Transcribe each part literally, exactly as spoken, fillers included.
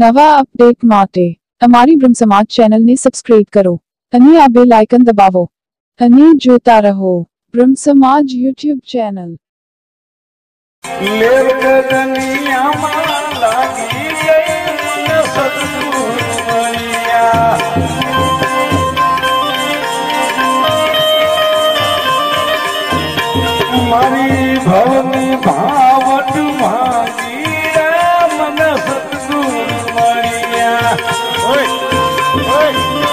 નવા અપડેટ માટે અમારી બ્રહ્મ સમાજ ચેનલને સબસ્ક્રાઇબ કરો અને આ બેલ આઇકન દબાવો અને જોતા રહો બ્રહ્મ સમાજ યુટ્યુબ ચેનલ। मारी भवनी भावट भागी रे मन सतगुरु मणिया। ओए ओए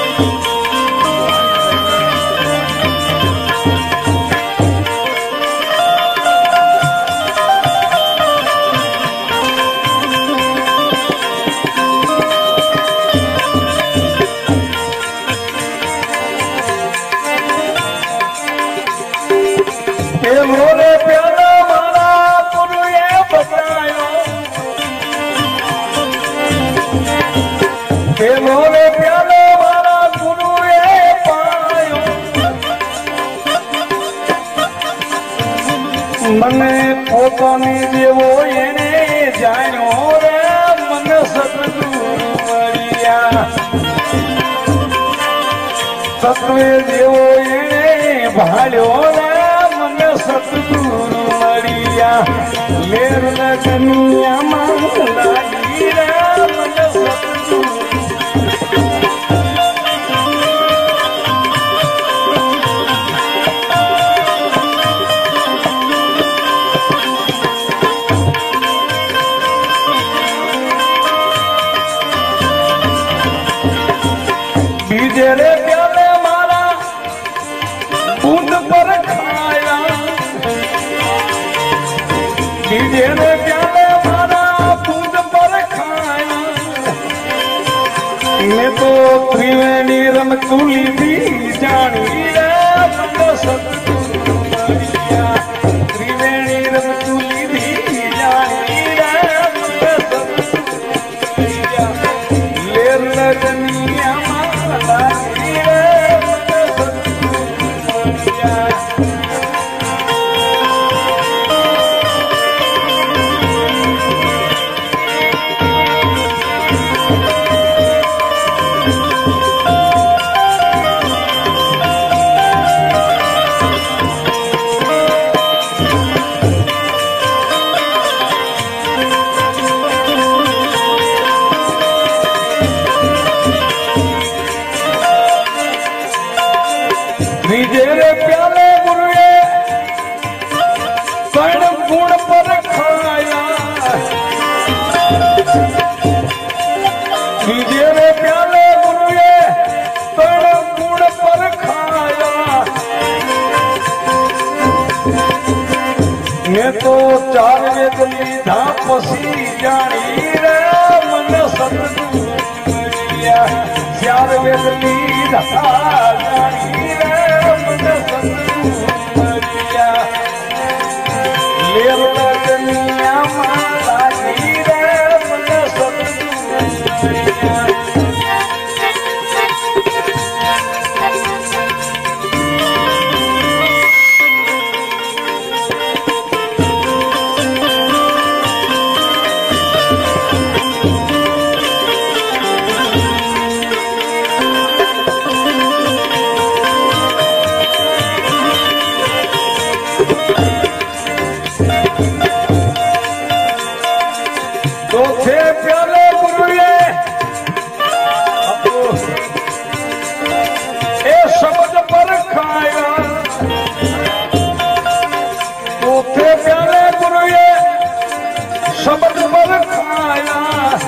मोरे प्याला मारा गुरु ये बतायो के मोरे प्याला मारा गुरु ये पायो मने पोतानी देवो एने जानो रे मन सतगुरु मरिया। सतवे देवो एने भाळ्यो रे सतगुरु मरिया। लेर लगनिया मांगला हीरा मन सतगुरु। बीजे रे प्याले मारा बूंद पर खाया। बीजे रे प्याले मारा बूंद पर खाया। मैं तो त्रिवेणी रमतुली भी जानी रे मन सतगुरु मरिया। त्रिवेणी रमतुली भी जानी रे मन सतगुरु मरिया। लेर लगनिया माला रे मन सतगुरु मरिया। बीजे रे प्याले गुरुए कण गुण पर खाया। बीजे रे प्याले गुरुए कण गुण पर खाया। मैं तो चार वेद लीधा पसी जानी रे मन सतगुरु मरिया। चार वेद लीधा जानी रे मन सतगुरु मरिया। लेर लगनिया माला रे मन सतगुरु मरिया। तो थे प्याले गुरुए ए शब्द पर खाया। तो थे प्याले गुरुए शब्द पर खाया।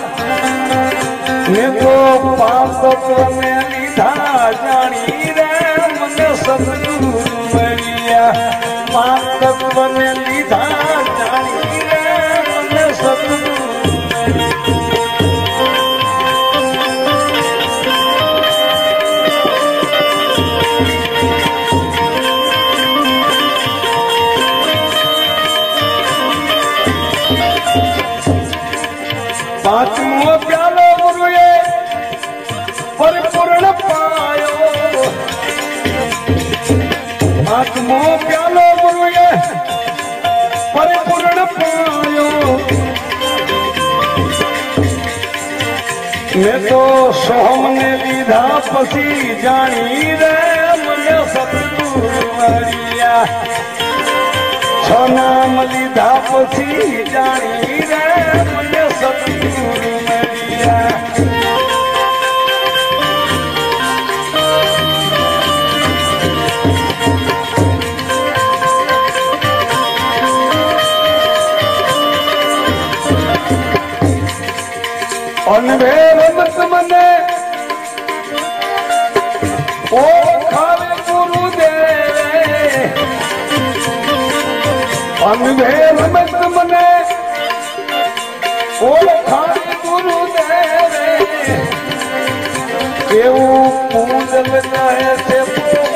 मैं तो पाप में लीधा जानी रे मन सतगुरु मरिया। पाप में लीधा जानी रे मन सतगुरु। पांचमो प्यालो गुरुए परिपूर्ण पायो। पांचमो प्यालो गुरुए परिपूर्ण पायो। मैं तो सोहम ने लीधा पसी जानी रे मुझे सतगुरु मरिया छो नाम लीधा पसी जानी रे मुझे सतगुरु मरिया अनभे रमत मने ओ खावे गुरु देवे अनभे रमत मने ओ खावे गुरु देवे केवू पूजल जाए से